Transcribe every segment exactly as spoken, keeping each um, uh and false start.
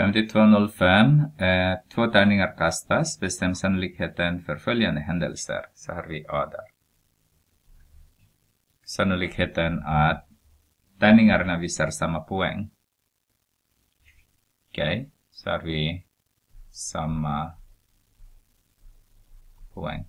femtiotvå noll fem. Eh, två tärningar kastas. Bestäm sannolikheten för följande händelser. Så har vi A där. Sannolikheten att tärningarna visar samma poäng. Okej, okay. Så har vi samma poäng.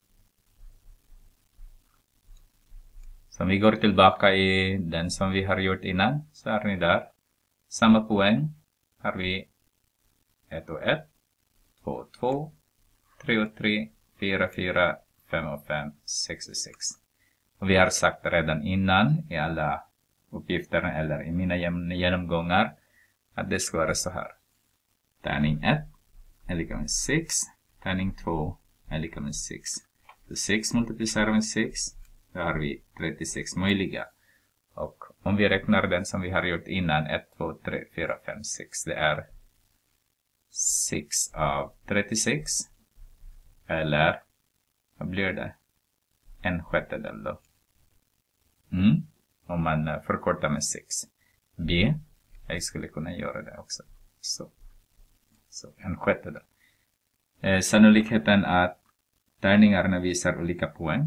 Så om vi går tillbaka i den som vi har gjort innan, så har ni där samma poäng. Har vi ett och ett, två och två, tre och tre, fyra och fyra, fem och fem, sex och sex. Och vi har sagt redan innan i alla uppgifter eller i mina genomgångar att det ska vara så här. Tärning ett är lika med sex. Tärning två är lika med sex. Så sex multiplicerar med sex. Då har vi trettiosex möjliga. Och om vi räknar den som vi har gjort innan. ett, två, tre, fyra, fem, sex. Det är sex av trettiosex. Eller vad blir det? En sjättedel då. Mm. Om man förkortar med sex. B. Jag skulle kunna göra det också. Så. Så en sjättedel. Eh, sannolikheten att tärningarna visar olika poäng.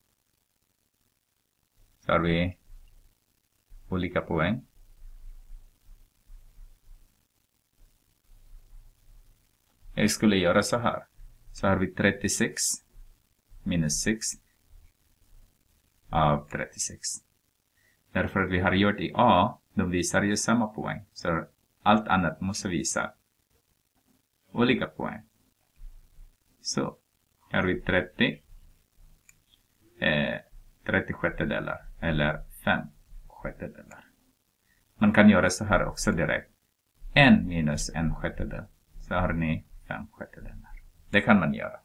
Så har vi olika poäng. Jag skulle göra så här. Så har vi trettiosex minus sex av trettiosex. Därför att vi har gjort i A, de visar ju samma poäng. Så allt annat måste visa olika poäng. Så här har vi trettio. Eh, trettio sjättedelar. Eller fem sjättedelar. Man kan göra så här också direkt. En minus en sjättedel. Så har ni fem sjättedelar. Det kan man göra.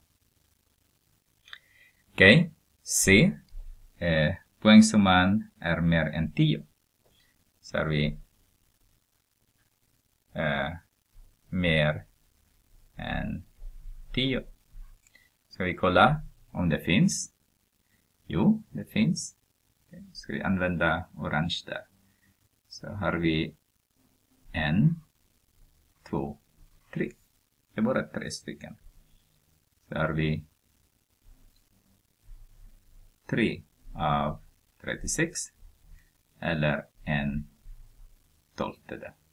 Okej. Okay. C. Eh, poängsumman är mer än tio. Så har vi eh, mer än tio. Ska vi kolla om det finns? Jo, det finns. Okay. Ska vi använda orange där. Så har vi en, två, tre. Det är bara tre stycken. Så har vi tre av trettiosex. Eller en tolftedel.